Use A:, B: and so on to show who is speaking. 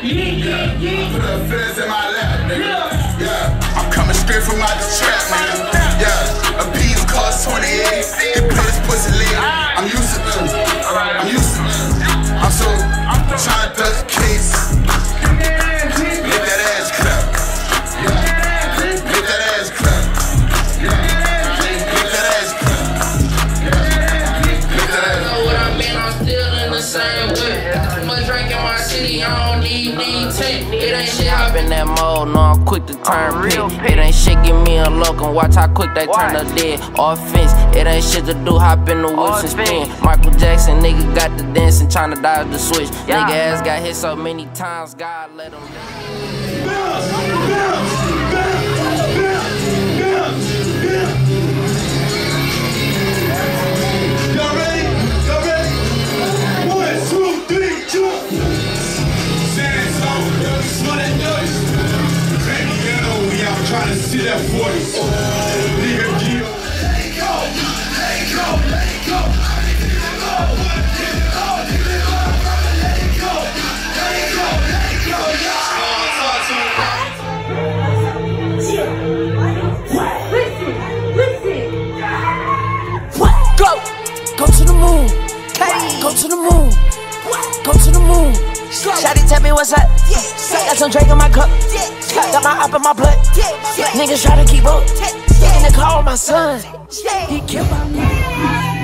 A: Put a fence in my lap, nigga. Yeah, I'm coming straight from out the trap, nigga. Yeah, a piece cost 28. It plays pussy lit. I'm used to them. I'm used to them. I'm so trying to touch case. Let that ass clap. Yeah. Let that ass clap. Yeah. Let that ass clap. Yeah. Let that ass clap.
B: What I mean, I'm still in the same way. Too much drink in my city, I don't need tape. It ain't shit, hop in that mode, no, I'm quick to turn pick. It ain't shit, give me a look and watch how quick they turn up dead. Offense, it ain't shit to do, hop in the whips and spin. Michael Jackson, nigga got the dancing, tryna dodge the switch. Nigga ass got hit so many times, God let him down.
A: Y'all ready? Y'all ready? 1, 2, 3, jump! Smell that noise. Baby girl, we out trying to see that 40. Nigga, deal. Let go, let go, let go.
C: Go to the moon. Go to the moon. Go to the moon. Shawty tell me what's up. Got some drink in my cup. Got my up in my blood. Niggas try to keep up. In the car with my son. He killed my